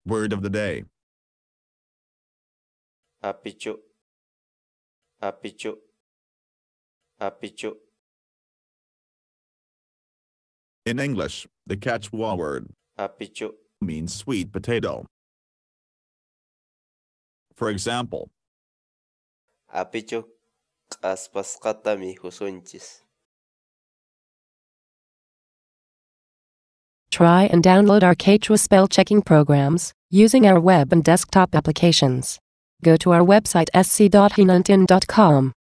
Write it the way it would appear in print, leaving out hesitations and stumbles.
Word of the day. Apicu. Apicu. Apicu. In English, the Quechua word Apicu. means sweet potato. For example, Apicu. Q'aspasqata mihusunchis. Try and download our Quechua spell checking programs using our web and desktop applications. Go to our website sc.hinuntin.com.